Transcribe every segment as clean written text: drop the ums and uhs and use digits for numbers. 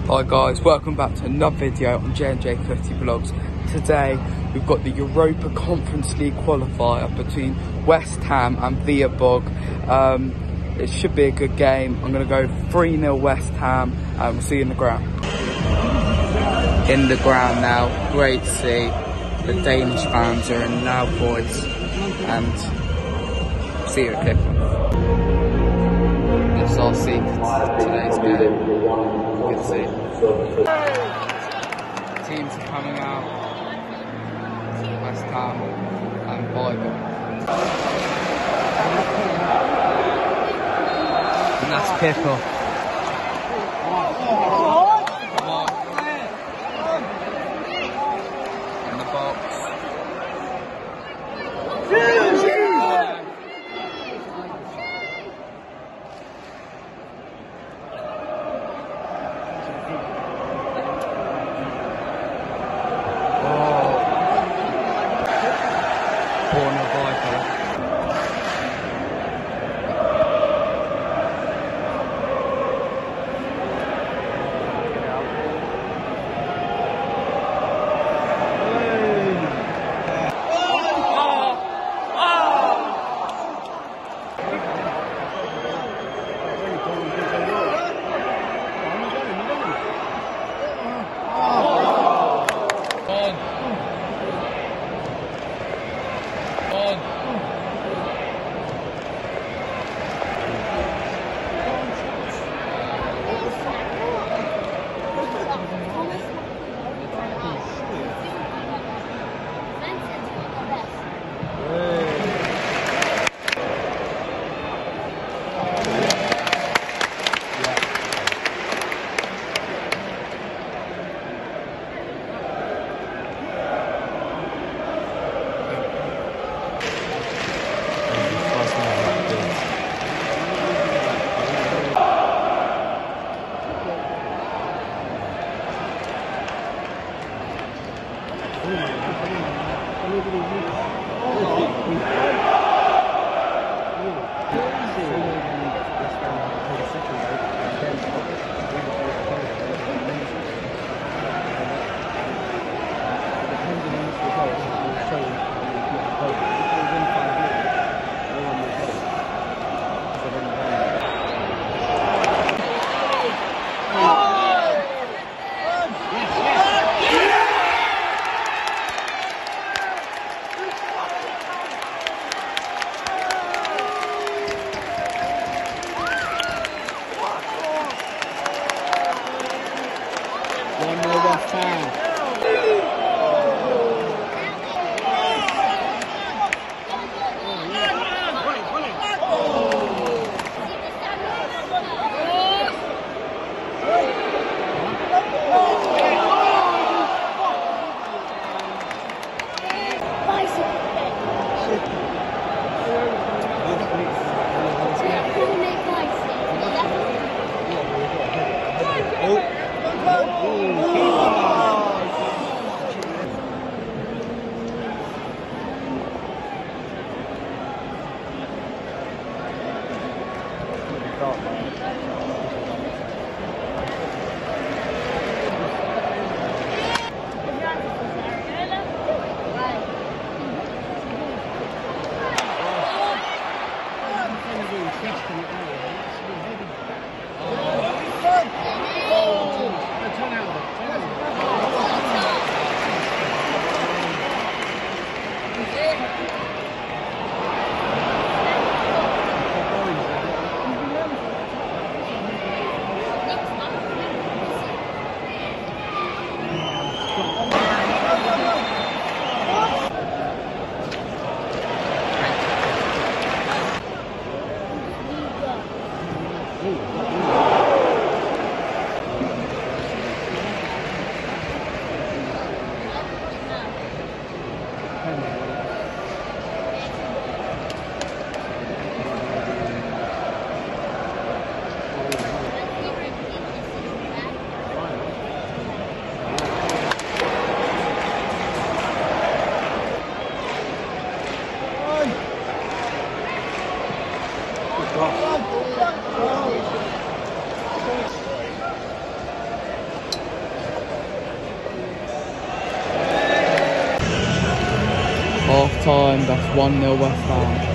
Hi guys, welcome back to another video on J&J 50 Vlogs. Today we've got the Europa Conference League qualifier between West Ham and Viborg. It should be a good game. I'm going to go 3-0 West Ham and we'll see you in the ground. In the ground now, great to see the Danish fans are in loud voice and see you at kickoff. This is our seat for today's game. Good to see. Teams are coming out. West Ham and Viborg. And that's kickoff. In the box. time, that's 1-0 West Ham.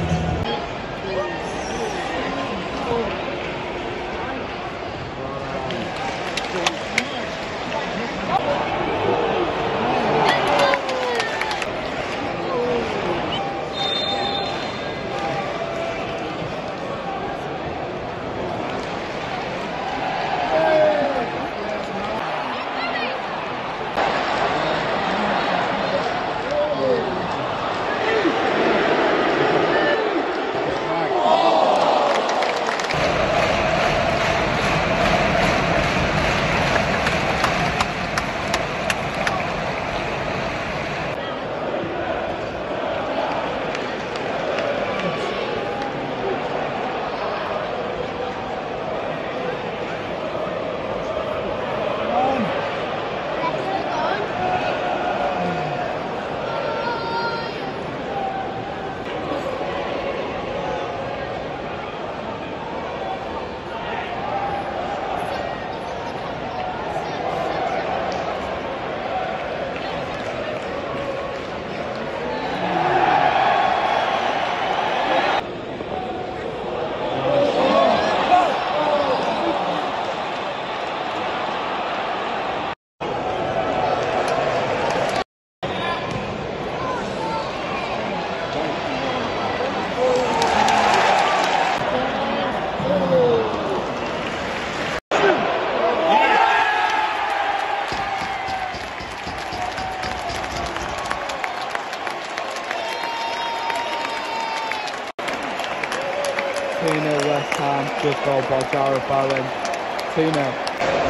West Ham, good goal by Jarrod Bowen, 2-0.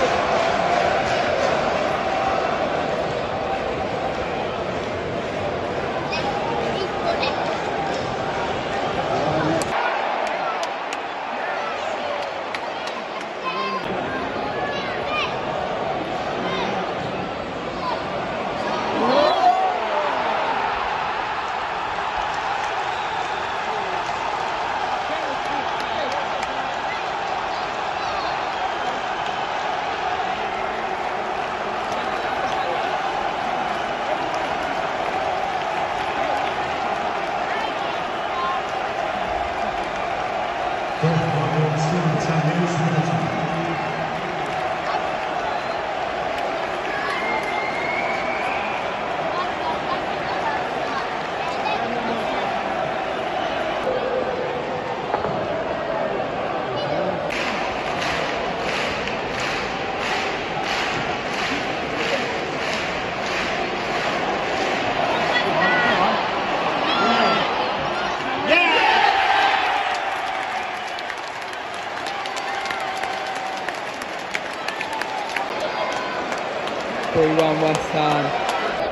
West Ham.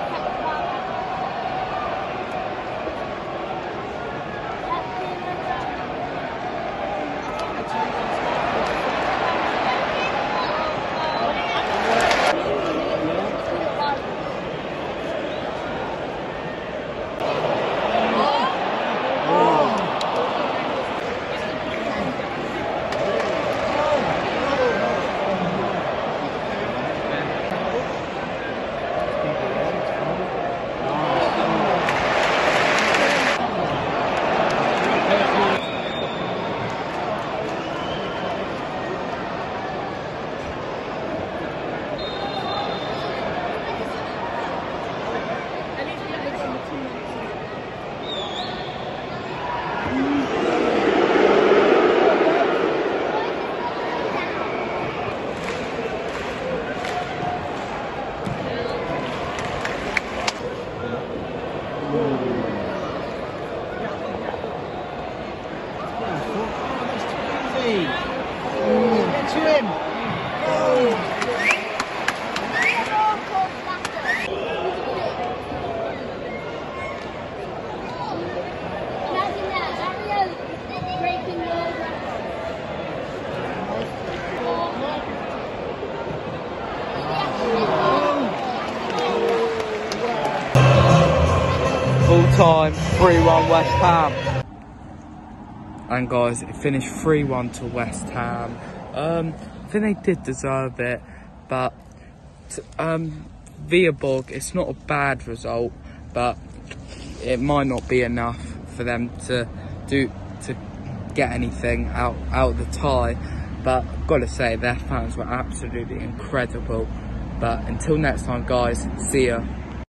Full time, 3-1 West Ham. And guys, it finished 3-1 to West Ham. I think they did deserve it, but Viborg, it's not a bad result, but it might not be enough for them to get anything out of the tie, but I've got to say their fans were absolutely incredible. But until next time guys, see ya.